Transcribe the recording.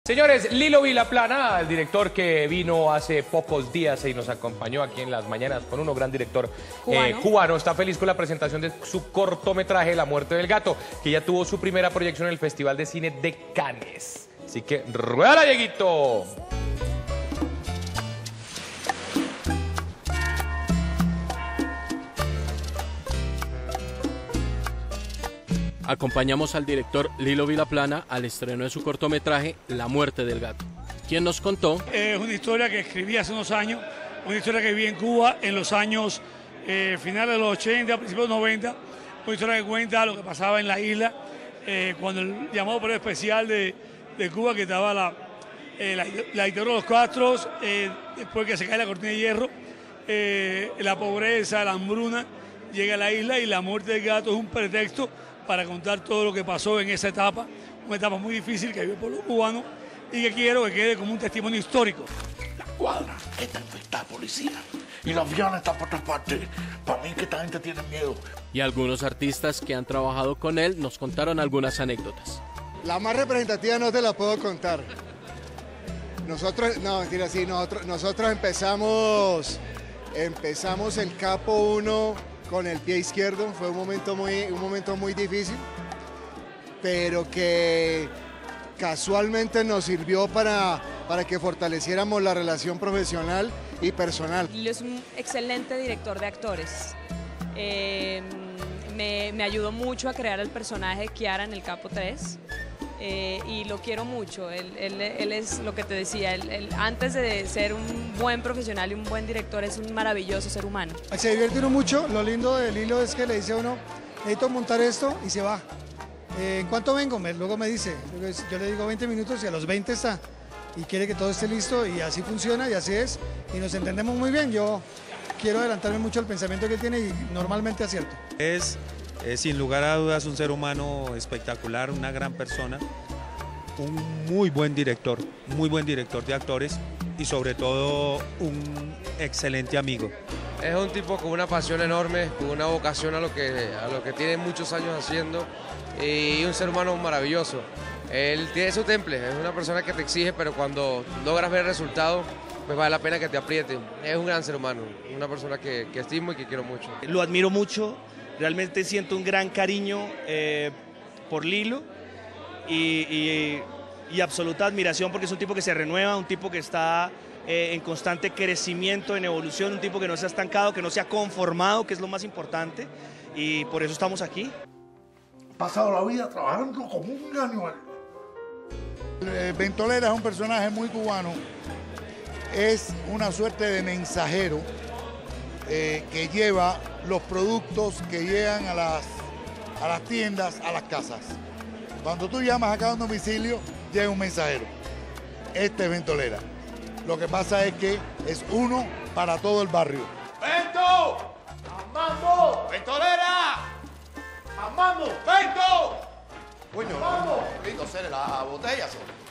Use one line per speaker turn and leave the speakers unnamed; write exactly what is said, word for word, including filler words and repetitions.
Señores, Lilo Vilaplana, el director que vino hace pocos días y nos acompañó aquí en las mañanas con uno, gran director cubano. Eh, cubano, está feliz con la presentación de su cortometraje La muerte del gato, que ya tuvo su primera proyección en el Festival de Cine de Cannes. Así que, ¡ruédala, Dieguito!
Acompañamos al director Lilo Vilaplana al estreno de su cortometraje La muerte del gato, quien nos contó.
Es una historia que escribí hace unos años, una historia que viví en Cuba en los años eh, finales de los ochenta, principios de los noventa, una historia que cuenta lo que pasaba en la isla, eh, cuando el llamado periodo especial de, de Cuba, que estaba la, eh, la, la dictadura de los Castros, eh, después que se cae la cortina de hierro, eh, la pobreza, la hambruna, llega a la isla y la muerte del gato es un pretexto para contar todo lo que pasó en esa etapa, una etapa muy difícil que vive el pueblo cubano y que quiero que quede como un testimonio histórico.
La cuadra está infectada de policía y los aviones están por todas partes. Para mí que esta gente tiene miedo.
Y algunos artistas que han trabajado con él nos contaron algunas anécdotas.
La más representativa no te la puedo contar. Nosotros, no, mentira, sí, nosotros, nosotros empezamos, empezamos el Capo uno con el pie izquierdo, fue un momento muy, un momento muy difícil, pero que casualmente nos sirvió para, para que fortaleciéramos la relación profesional y personal.
Lilo es un excelente director de actores. Eh, me, me ayudó mucho a crear el personaje de Kiara en el Capo tres. Eh, y lo quiero mucho, él, él, él es lo que te decía, él, él, antes de ser un buen profesional y un buen director es un maravilloso ser humano.
Se divierte uno mucho, lo lindo de Lilo es que le dice a uno, necesito montar esto y se va. Eh, ¿En cuánto vengo? Me, luego me dice, yo le digo veinte minutos y a los veinte está y quiere que todo esté listo y así funciona y así es y nos entendemos muy bien. Yo quiero adelantarme mucho al pensamiento que él tiene y normalmente acierto.
Es Es sin lugar a dudas un ser humano espectacular, una gran persona, un muy buen director, muy buen director de actores y sobre todo un excelente amigo.
Es un tipo con una pasión enorme, con una vocación a lo que, a lo que tiene muchos años haciendo y un ser humano maravilloso. Él tiene su temple, es una persona que te exige, pero cuando logras ver el resultado, pues vale la pena que te apriete. Es un gran ser humano, una persona que, que estimo y que quiero mucho.
Lo admiro mucho. Realmente siento un gran cariño eh, por Lilo y, y, y absoluta admiración porque es un tipo que se renueva, un tipo que está eh, en constante crecimiento, en evolución, un tipo que no se ha estancado, que no se ha conformado, que es lo más importante y por eso estamos aquí.
He pasado la vida trabajando como un animal.
Eh, Ventolera es un personaje muy cubano, es una suerte de mensajero eh, que lleva los productos que llegan a las, a las tiendas, a las casas. Cuando tú llamas a cada domicilio, llega un mensajero. Este es Ventolera. Lo que pasa es que es uno para todo el barrio.
¡Vento! ¡Mamando! ¡Ventolera! ¡Mamando! ¡Vento!
Coño, no, no, la botella.